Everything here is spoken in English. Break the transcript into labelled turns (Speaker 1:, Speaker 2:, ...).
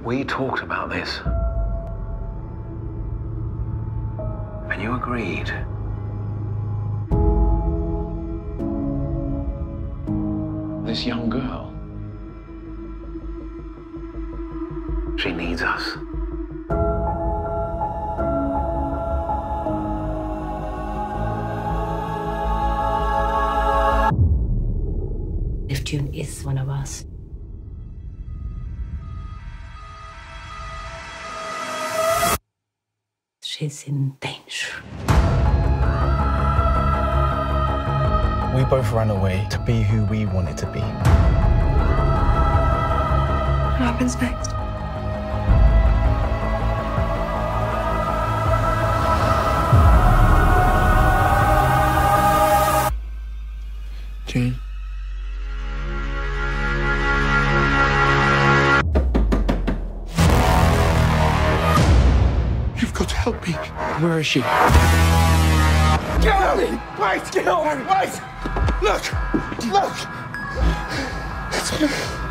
Speaker 1: We talked about this. And you agreed. This young girl. She needs us.
Speaker 2: If June is one of us, she's in danger.
Speaker 3: We both ran away to be who we wanted to be.
Speaker 4: What happens next?
Speaker 3: June.
Speaker 5: You've got to help me.
Speaker 3: Where is she?
Speaker 5: Darling! Wait! Wait! Look! Look! It's me.